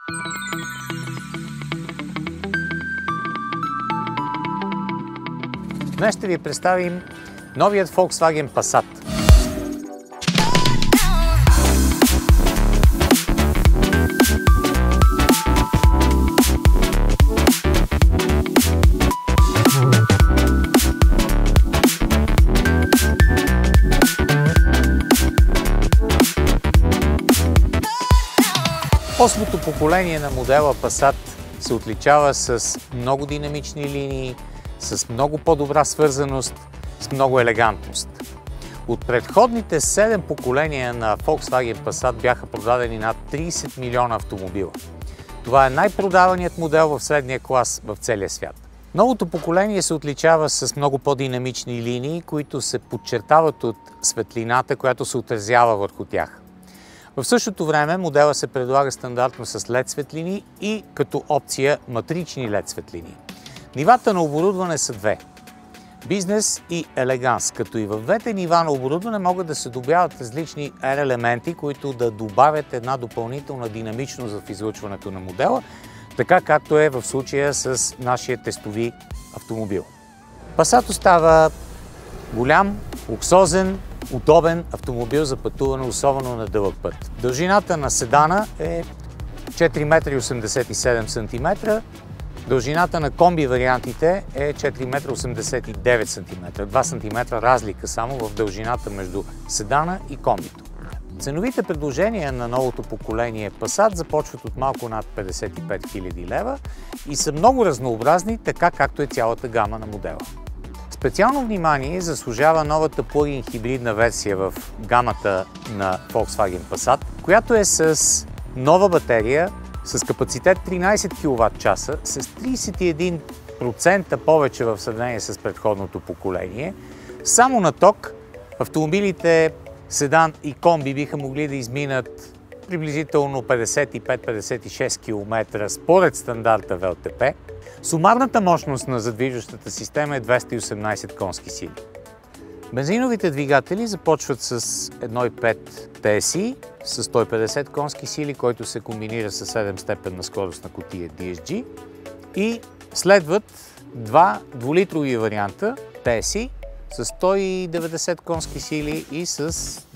Днес ще ви представим новият Volkswagen Passat. Осмото поколение на модела Passat се отличава с много динамични линии, с много по-добра свързаност, с много елегантност. От предходните 7 поколения на Volkswagen Passat бяха продадени над 30 милиона автомобила. Това е най-продаваният модел в средния клас в целия свят. Новото поколение се отличава с много по-динамични линии, които се подчертават от светлината, която се отразява върху тях. В същото време модела се предлага стандартно с LED светлини и като опция матрични LED светлини. Нивата на оборудване са две – бизнес и елеганс, като и в двете нива на оборудване могат да се добавят различни елементи, които да добавят една допълнителна динамичност в излъчването на модела, така както е в случая с нашия тестови автомобил. Passat остава голям, луксозен, удобен автомобил за пътуване, особено на дълъг път. Дължината на седана е 4,87 м, дължината на комби вариантите е 4,89 см, 2 см разлика само в дължината между седана и комбито. Ценовите предложения на новото поколение Passat започват от малко над 55 000 лева и са много разнообразни, така както е цялата гама на модела. Специално внимание заслужава новата плъгин хибридна версия в гамата на Volkswagen Passat, която е с нова батерия с капацитет 13 кВт, с 31% повече в сравнение с предходното поколение. Само на ток автомобилите седан и комби биха могли да изминат приблизително 55-56 км според стандарта ВЛТП. Сумарната мощност на задвижващата система е 218 конски сили. Бензиновите двигатели започват с 1.5 TSI с 150 конски сили, който се комбинира с 7-степенна скоростна кутия DSG, и следват два двулитрови варианта TSI с 190 конски сили и с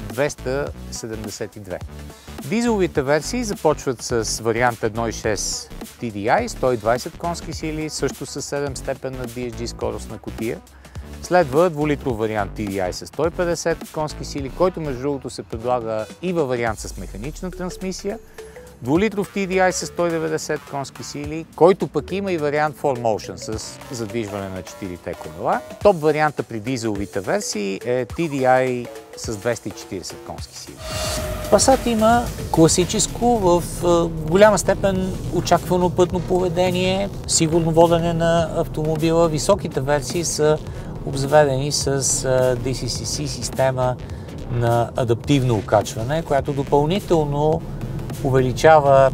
272. Дизеловите версии започват с вариант 1.6 TDI, 120 конски сили, също с 7-степенна DSG скоростна кутия. Следва двулитров вариант TDI с 150 конски сили, който между другото се предлага и във вариант с механична трансмисия. Двулитров TDI с 190 конски сили, който пък има и вариант 4Motion с задвижване на 4-те колела. Топ варианта при дизеловите версии е TDI с 240 конски сили. Passat има класическо, в голяма степен очаквано пътно поведение, сигурно водене на автомобила. Високите версии са обзаведени с DCCC система на адаптивно окачване, която допълнително увеличава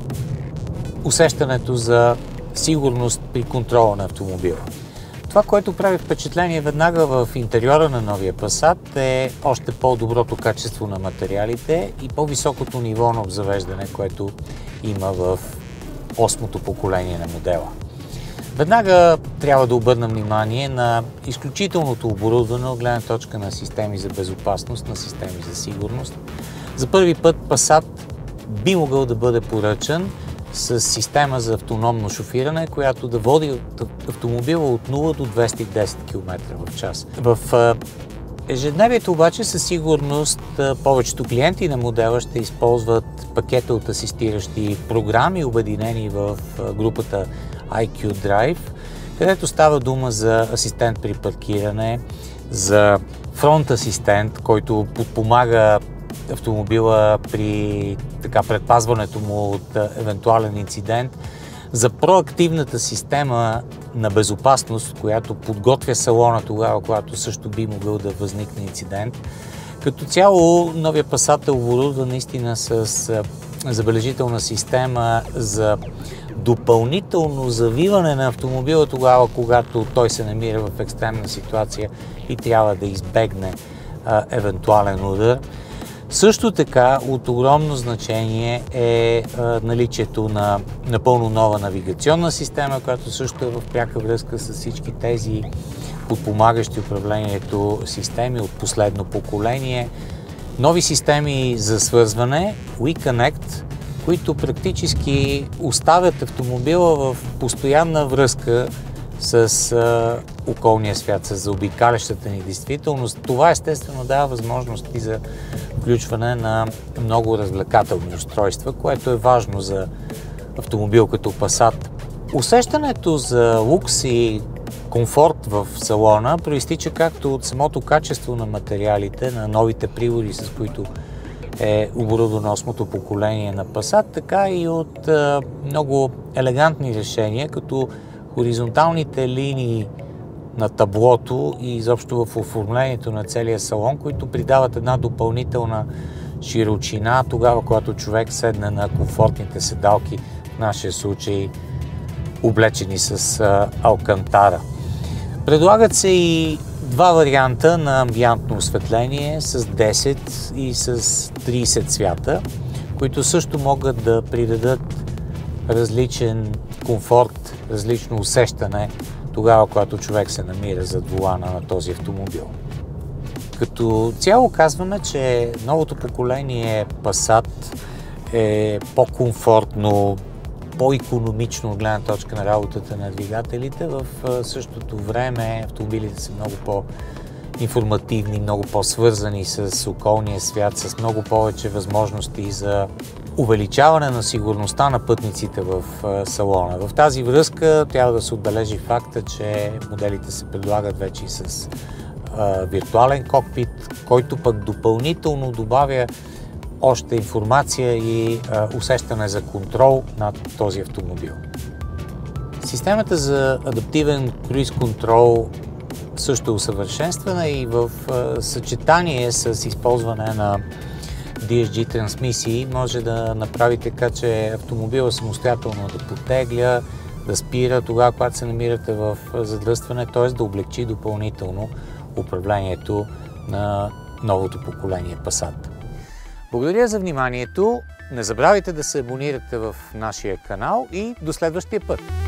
усещането за сигурност при контрола на автомобила. Това, което прави впечатление веднага в интериора на новия Passat, е още по-доброто качество на материалите и по-високото ниво на обзавеждане, което има в 8-то поколение на модела. Веднага трябва да обърна внимание на изключителното оборудване от гледна точка на системи за безопасност, на системи за сигурност. За първи път Passat би могъл да бъде поръчан с система за автономно шофиране, която да води автомобила от 0 до 210 км в час. В ежедневието обаче със сигурност повечето клиенти на модела ще използват пакета от асистиращи програми, обединени в групата IQ Drive, където става дума за асистент при паркиране, за фронт асистент, който подпомага автомобила при предпазването му от евентуален инцидент, за проактивната система на безопасност, която подготвя салона тогава, когато също би могъл да възникне инцидент. Като цяло новия Passat е оборудван наистина с забележителна система за допълнително завиване на автомобила тогава, когато той се намира в екстремна ситуация и трябва да избегне евентуален удар. Също така от огромно значение е наличието на напълно нова навигационна система, която също е в пряка връзка с всички тези подпомагащи управлението системи от последно поколение. Нови системи за свързване, WeConnect, които практически оставят автомобила в постоянна връзка с околния свят, с заобикалящата ни действителност. Това естествено дава възможности за включване на много развлекателни устройства, което е важно за автомобил като Passat. Усещането за лукс и комфорт в салона проистича както от самото качество на материалите, на новите приводи, с които е оборудвано 8-то поколение на Passat, така и от много елегантни решения, като хоризонталните линии на таблото и изобщо в оформлението на целия салон, които придават една допълнителна широчина тогава, когато човек седне на комфортните седалки, в нашия случай облечени с алкантара. Предлагат се и два варианта на амбиентно осветление с 10 и с 30 цвята, които също могат да придадат различен комфорт, различно усещане тогава, когато човек се намира зад волана на този автомобил. Като цяло казваме, че новото поколение Passat е по-комфортно, по-икономично от гледна точка на работата на двигателите. В същото време автомобилите са много по-информативни, много по-свързани с околния свят, с много повече възможности за увеличаване на сигурността на пътниците в салона. В тази връзка трябва да се отбележи факта, че моделите се предлагат вече и с виртуален кокпит, който пък допълнително добавя още информация и усещане за контрол над този автомобил. Системата за адаптивен круиз контрол също е усъвършенствана и в съчетание с използване на DSG трансмисии може да направи така, че автомобила самостоятелно да потегля, да спира тогава, когато се намирате в задръстване, т.е. да облегчи допълнително управлението на новото поколение Passat. Благодаря за вниманието, не забравяйте да се абонирате в нашия канал и до следващия път!